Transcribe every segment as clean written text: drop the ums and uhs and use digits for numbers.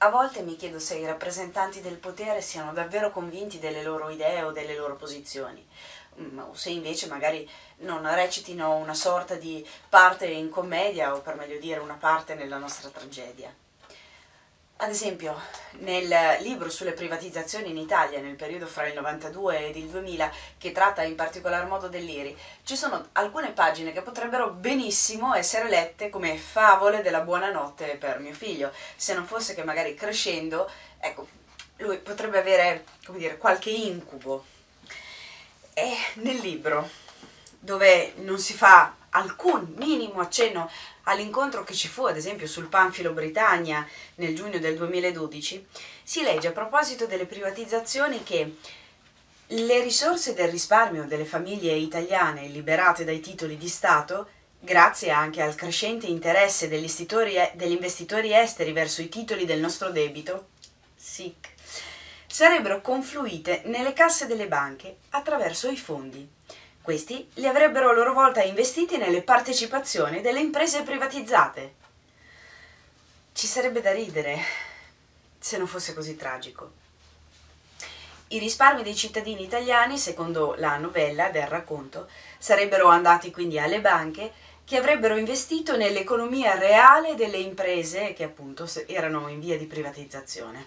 A volte mi chiedo se i rappresentanti del potere siano davvero convinti delle loro idee o delle loro posizioni, o se invece magari non recitino una sorta di parte in commedia o per meglio dire una parte nella nostra tragedia. Ad esempio, nel libro sulle privatizzazioni in Italia nel periodo fra il 92 ed il 2000, che tratta in particolar modo dell'IRI, ci sono alcune pagine che potrebbero benissimo essere lette come favole della buonanotte per mio figlio, se non fosse che magari crescendo, ecco, lui potrebbe avere, come dire, qualche incubo. E nel libro, dove non si fa alcun minimo accenno all'incontro che ci fu, ad esempio, sul Panfilo Britannia nel giugno del 2012, si legge a proposito delle privatizzazioni che le risorse del risparmio delle famiglie italiane liberate dai titoli di Stato, grazie anche al crescente interesse degli investitori esteri verso i titoli del nostro debito, SIC, sarebbero confluite nelle casse delle banche attraverso i fondi. Questi li avrebbero a loro volta investiti nelle partecipazioni delle imprese privatizzate. Ci sarebbe da ridere se non fosse così tragico. I risparmi dei cittadini italiani, secondo la novella del racconto, sarebbero andati quindi alle banche che avrebbero investito nell'economia reale delle imprese che appunto erano in via di privatizzazione.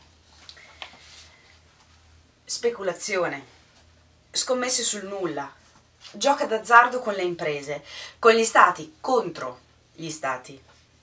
Speculazione, scommesse sul nulla, gioca d'azzardo con le imprese, con gli stati, contro gli stati.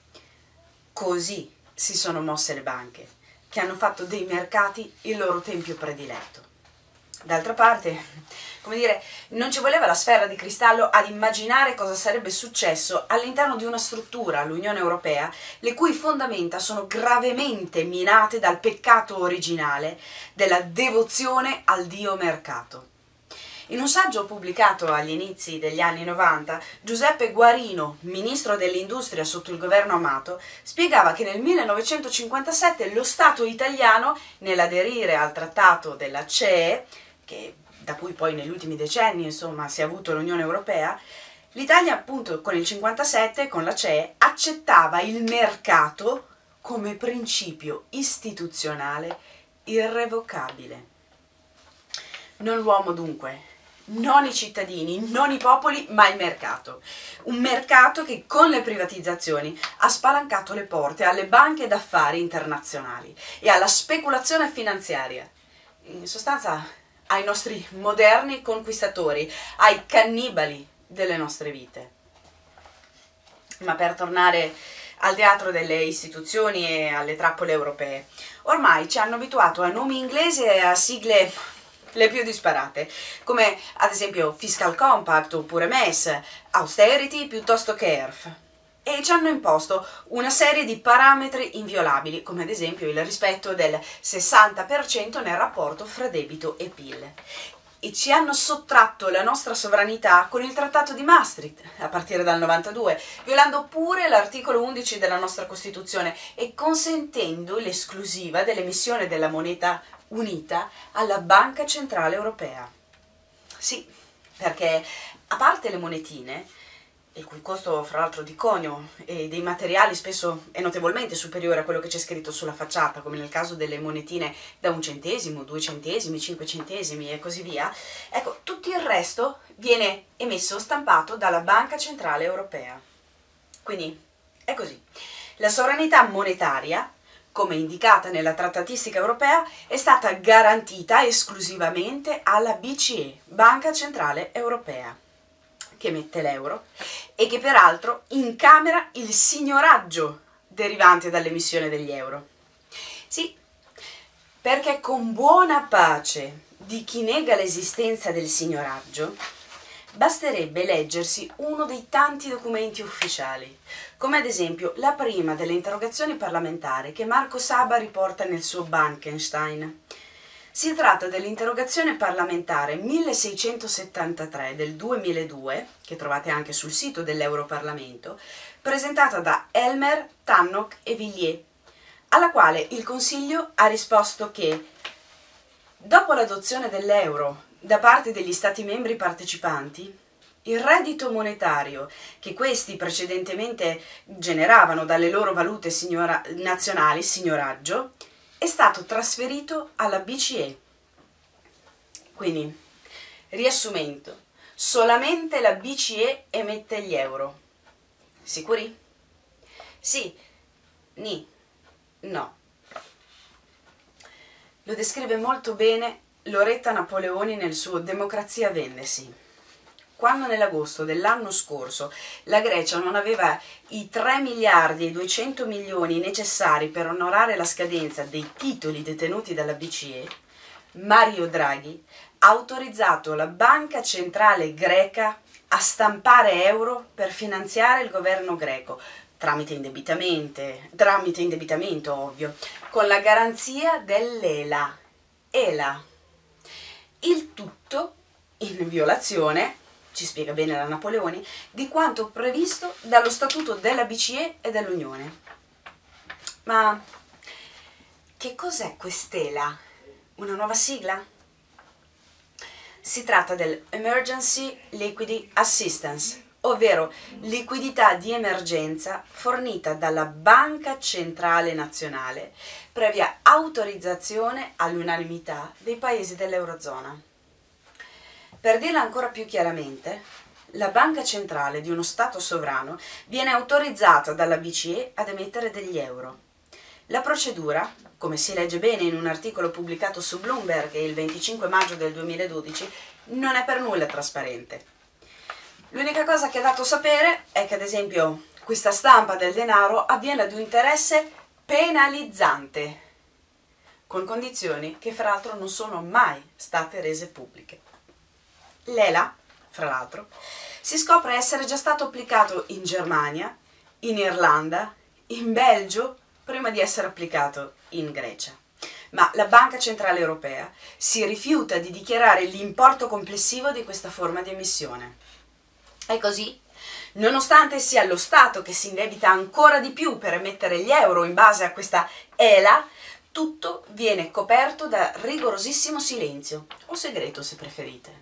Così si sono mosse le banche, che hanno fatto dei mercati il loro tempio prediletto. D'altra parte, come dire, non ci voleva la sfera di cristallo ad immaginare cosa sarebbe successo all'interno di una struttura, l'Unione Europea, le cui fondamenta sono gravemente minate dal peccato originale della devozione al dio mercato. In un saggio pubblicato agli inizi degli anni 90, Giuseppe Guarino, ministro dell'industria sotto il governo Amato, spiegava che nel 1957 lo Stato italiano, nell'aderire al trattato della CE, da cui poi negli ultimi decenni insomma si è avuto l'Unione Europea, l'Italia appunto con il 57, con la CE, accettava il mercato come principio istituzionale irrevocabile. Non l'uomo dunque, non i cittadini, non i popoli, ma il mercato. Un mercato che con le privatizzazioni ha spalancato le porte alle banche d'affari internazionali e alla speculazione finanziaria. In sostanza ai nostri moderni conquistatori, ai cannibali delle nostre vite. Ma per tornare al teatro delle istituzioni e alle trappole europee, ormai ci hanno abituato a nomi inglesi e a sigle le più disparate, come ad esempio Fiscal Compact oppure MES, Austerity piuttosto che ERF. E ci hanno imposto una serie di parametri inviolabili, come ad esempio il rispetto del 60% nel rapporto fra debito e PIL. E ci hanno sottratto la nostra sovranità con il Trattato di Maastricht, a partire dal 92, violando pure l'articolo 11 della nostra Costituzione e consentendo l'esclusiva dell'emissione della moneta unita alla Banca Centrale Europea. Sì, perché a parte le monetine, il cui costo fra l'altro di conio e dei materiali spesso è notevolmente superiore a quello che c'è scritto sulla facciata, come nel caso delle monetine da 1 centesimo, 2 centesimi, 5 centesimi e così via, ecco, tutto il resto viene emesso stampato dalla Banca Centrale Europea. Quindi è così. La sovranità monetaria, come indicata nella trattatistica europea, è stata garantita esclusivamente alla BCE, Banca Centrale Europea, che emette l'euro e che peraltro incamera il signoraggio derivante dall'emissione degli euro. Sì, perché con buona pace di chi nega l'esistenza del signoraggio, basterebbe leggersi uno dei tanti documenti ufficiali, come ad esempio la prima delle interrogazioni parlamentari che Marco Saba riporta nel suo Bankenstein. Si tratta dell'interrogazione parlamentare 1673 del 2002, che trovate anche sul sito dell'Europarlamento, presentata da Elmer, Tannock e Villiers, alla quale il Consiglio ha risposto che dopo l'adozione dell'euro da parte degli Stati membri partecipanti, il reddito monetario che questi precedentemente generavano dalle loro valute nazionali, signoraggio, è stato trasferito alla BCE. Quindi, riassumendo, solamente la BCE emette gli euro. Sicuri? Sì, ni, no. Lo descrive molto bene Loretta Napoleoni nel suo Democrazia Vendesi. Quando nell'agosto dell'anno scorso la Grecia non aveva i 3 miliardi e 200 milioni necessari per onorare la scadenza dei titoli detenuti dalla BCE, Mario Draghi ha autorizzato la Banca Centrale Greca a stampare euro per finanziare il governo greco, tramite indebitamento ovvio, con la garanzia dell'ELA. Il tutto in violazione, ci spiega bene la Napoleoni, di quanto previsto dallo Statuto della BCE e dell'Unione. Ma che cos'è quest'ELA? Una nuova sigla? Si tratta del Emergency Liquidity Assistance, ovvero liquidità di emergenza fornita dalla Banca Centrale Nazionale, previa autorizzazione all'unanimità dei paesi dell'Eurozona. Per dirla ancora più chiaramente, la Banca Centrale di uno Stato sovrano viene autorizzata dalla BCE ad emettere degli euro. La procedura, come si legge bene in un articolo pubblicato su Bloomberg il 25 maggio del 2012, non è per nulla trasparente. L'unica cosa che è dato sapere è che, ad esempio, questa stampa del denaro avviene ad un interesse penalizzante, con condizioni che fra l'altro non sono mai state rese pubbliche. L'ELA, fra l'altro, si scopre essere già stato applicato in Germania, in Irlanda, in Belgio, prima di essere applicato in Grecia. Ma la Banca Centrale Europea si rifiuta di dichiarare l'importo complessivo di questa forma di emissione. E così, nonostante sia lo Stato che si indebita ancora di più per emettere gli euro in base a questa ELA, tutto viene coperto da rigorosissimo silenzio, o segreto se preferite.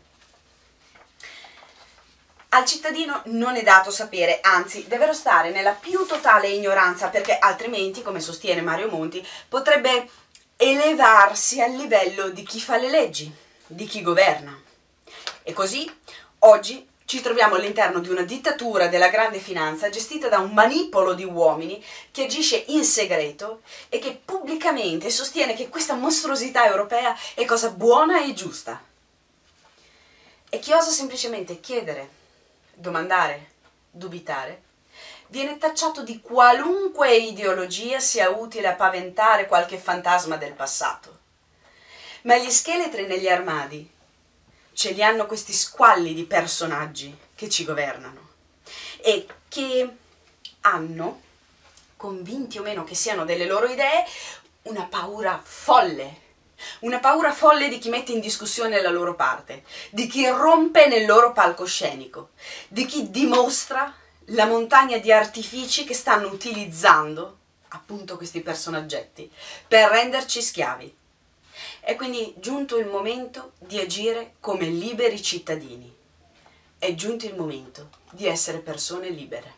Al cittadino non è dato sapere, anzi deve restare nella più totale ignoranza, perché altrimenti, come sostiene Mario Monti, potrebbe elevarsi al livello di chi fa le leggi, di chi governa. E così, oggi, ci troviamo all'interno di una dittatura della grande finanza gestita da un manipolo di uomini che agisce in segreto e che pubblicamente sostiene che questa mostruosità europea è cosa buona e giusta. E chi osa semplicemente chiedere, domandare, dubitare, viene tacciato di qualunque ideologia sia utile a paventare qualche fantasma del passato. Ma gli scheletri negli armadi ce li hanno questi squalli di personaggi che ci governano e che hanno, convinti o meno che siano delle loro idee, una paura folle di chi mette in discussione la loro parte, di chi rompe nel loro palcoscenico, di chi dimostra la montagna di artifici che stanno utilizzando appunto questi personaggetti per renderci schiavi. È quindi giunto il momento di agire come liberi cittadini. È giunto il momento di essere persone libere.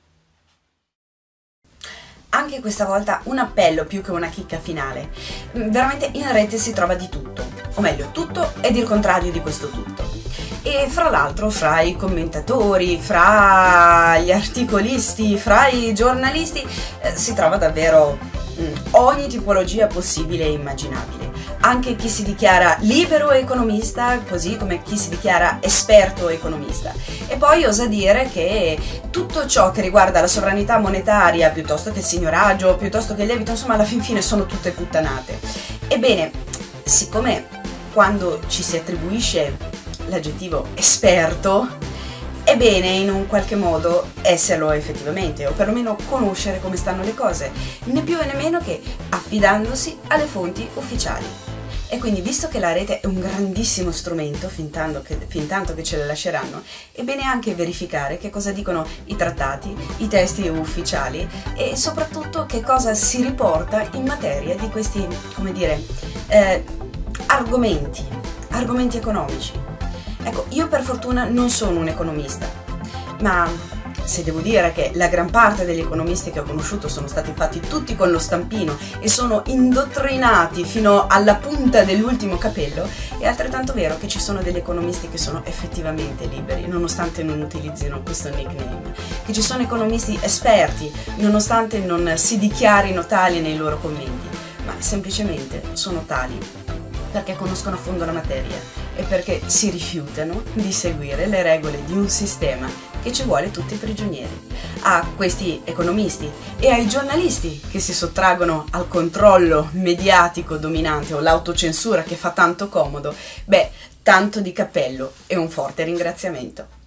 Anche questa volta un appello più che una chicca finale. Veramente in rete si trova di tutto, o meglio, tutto ed il contrario di questo tutto. E fra l'altro, fra i commentatori, fra gli articolisti, fra i giornalisti, si trova davvero ogni tipologia possibile e immaginabile. Anche chi si dichiara libero economista, così come chi si dichiara esperto economista. E poi osa dire che tutto ciò che riguarda la sovranità monetaria, piuttosto che il signoraggio, piuttosto che il lievito, insomma alla fin fine sono tutte puttanate. Ebbene, siccome quando ci si attribuisce l'aggettivo esperto, è bene in un qualche modo esserlo effettivamente, o perlomeno conoscere come stanno le cose, né più né meno che affidandosi alle fonti ufficiali. E quindi, visto che la rete è un grandissimo strumento, fin tanto che ce la lasceranno, è bene anche verificare che cosa dicono i trattati, i testi ufficiali e soprattutto che cosa si riporta in materia di questi, come dire, argomenti economici. Ecco, io per fortuna non sono un economista, ma se devo dire che la gran parte degli economisti che ho conosciuto sono stati fatti tutti con lo stampino e sono indottrinati fino alla punta dell'ultimo capello, è altrettanto vero che ci sono degli economisti che sono effettivamente liberi, nonostante non utilizzino questo nickname, che ci sono economisti esperti, nonostante non si dichiarino tali nei loro commenti, ma semplicemente sono tali perché conoscono a fondo la materia e perché si rifiutano di seguire le regole di un sistema che ci vuole tutti prigionieri. A questi economisti e ai giornalisti che si sottraggono al controllo mediatico dominante o l'autocensura che fa tanto comodo, beh, tanto di cappello e un forte ringraziamento.